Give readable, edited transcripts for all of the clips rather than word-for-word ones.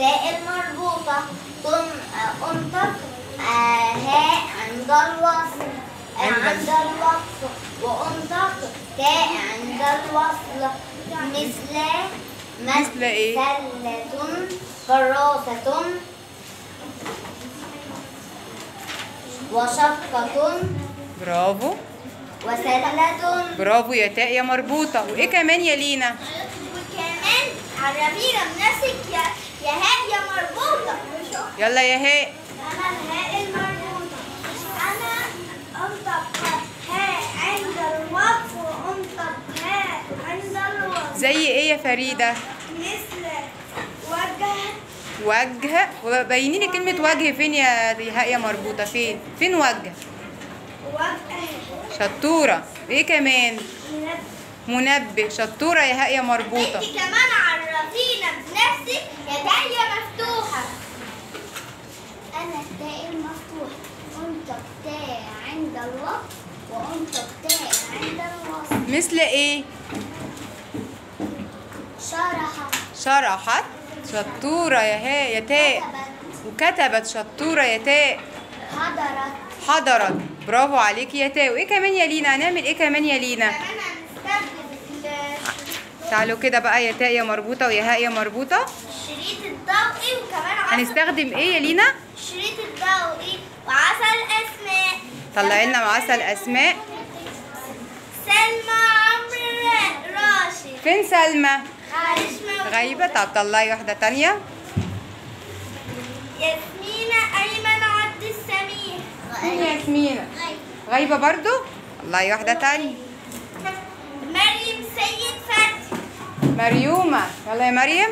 التاء المربوطة. انطق هاء عند الوصل وانطق تاء عند الوصل. مثل ايه؟ سلة، كراسة، وشقة. برافو وسلة. برافو يا تاء يا مربوطة. وايه كمان يا لينا؟ وكمان عرفينا بنفسك يا هاء يا مربوطة. يلا يا هاء. أنا الهاء المربوطة. أنا أنطق هاء عند الوقف وأنطق هاء عند الوصل. زي ايه يا فريدة؟ مثل وجه. وجه. وبيني لي كلمة وجه فين يا هاء يا مربوطة؟ فين وجه؟ وجه. شطورة. ايه كمان؟ منبه. شطورة يا هاء يا مربوطة. انت كمان عرفينا بنفسك يا تاء يا مفتوحة. أنا التاء المفتوحة. أنطق تاء عند الوقف وأنطق تاء عند الوصل. مثل ايه؟ شرحت. شطورة يا هاء يا تاء. وكتبت. شطورة يا تاء. حضرت. برافو عليكي يا تاء. وايه كمان يا لينا؟ هنعمل ايه كمان يا لينا؟ كمان هنستخدم تعالوا كده بقى يا تاء يا مربوطة ويا هاء يا مربوطة. الشريط الضوئي وكمان هنستخدم ايه يا لينا؟ الشريط الضوئي وعسل أسماء. طلعي لنا عسل أسماء. سلمى عمرو راشد. فين سلمى؟ عايشة غايبة. طب طلعي واحدة تانية. ياسمينة أيمن عبد السميع. فين ياسمينة؟ غايبة برضو. طلعي واحدة تانية. مريم سيد فتحي. مريومة. يلا يا مريم.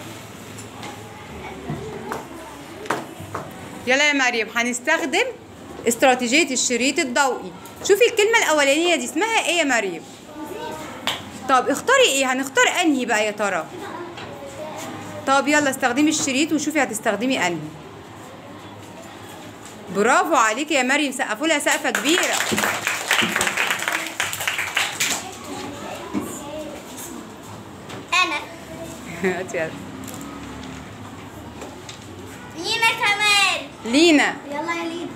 يلا يا مريم. هنستخدم استراتيجية الشريط الضوئي. شوفي الكلمة الأولانية دي اسمها ايه يا مريم؟ طب اختاري ايه؟ هنختار انهي بقى يا ترى؟ طب يلا استخدمي الشريط وشوفي هتستخدمي انهي. برافو عليكي يا مريم. سقفوا لها سقفة كبيرة. أنا يلا. لينا كمان. لينا. يلا يا لينا.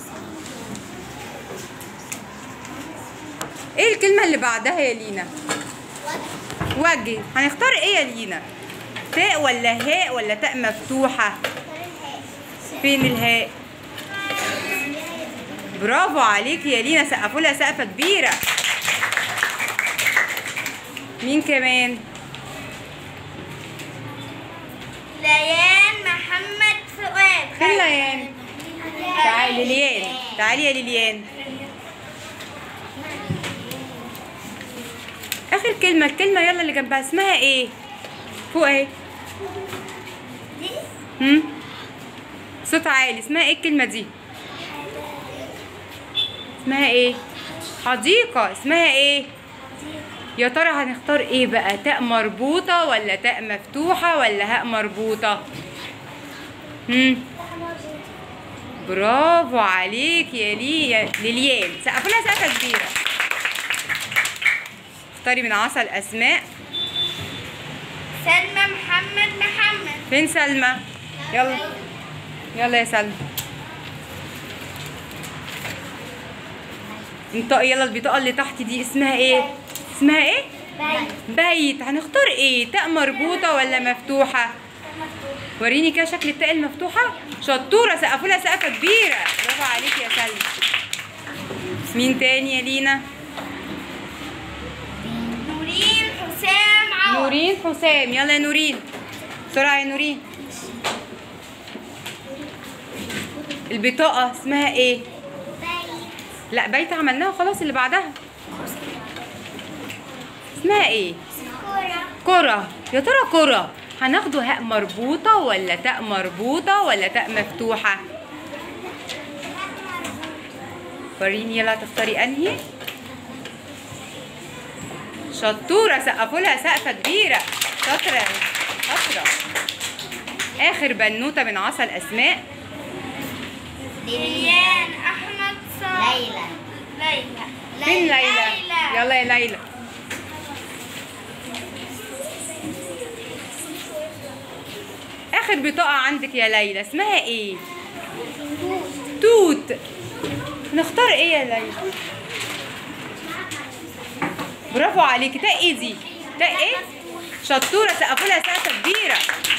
ايه الكلمة اللي بعدها يا لينا؟ وجه. هنختار ايه يا لينا؟ تاء ولا هاء ولا تاء مفتوحة؟ فين الهاء؟ برافو عليكي يا لينا. سقفوا لها سقفة كبيرة. مين كمان؟ ليان محمد فؤاد. فين ليان؟ تعالي ليان. تعالي يا ليان. اخر كلمة. الكلمة يلا اللي جنبها اسمها ايه؟ فوق اهي. صوت عالي. اسمها ايه الكلمة دي؟ اسمها ايه؟ حديقة. اسمها ايه؟ يا ترى هنختار ايه بقى؟ تاء مربوطة ولا تاء مفتوحة ولا هاء مربوطة؟ برافو عليك يا ليليان. سقفوا لها سقفة كبيرة. اختاري من عسل أسماء. سلمى محمد. فين سلمى؟ يلا يلا يا سلمى. انطقي يلا. البطاقة اللي تحت دي اسمها ايه؟ اسمها ايه؟ بيت. هنختار ايه؟ تاء مربوطة ولا مفتوحة؟ وريني كده شكل التاء المفتوحة. شطورة. سقفوا لها سقفة كبيرة. برافو عليكي يا سلمى. مين تاني يا لينا؟ نورين حسام عوض. نورين حسام. يلا يا نورين بسرعة يا نورين. البطاقة اسمها ايه؟ لا بيت عملناها خلاص. اللي بعدها اسمها ايه؟ كرة. يا ترى كرة هناخده هاء مربوطة ولا تاء مربوطة ولا تاء مفتوحة؟ وريني يلا تختاري انهي. شطورة. سقفوا لها سقفة كبيرة. شاطرة شاطرة. آخر بنوتة من عسل أسماء. ليان أحمد صالح. ليلى. فين ليلى؟ يلا يا ليلى. آخر بطاقة عندك يا ليلى اسمها ايه؟ توت. نختار ايه يا ليلى؟ برافو عليكي. تاء ايه دي؟ تاء ايه؟ شطورة، سقفولها سقفة كبيرة.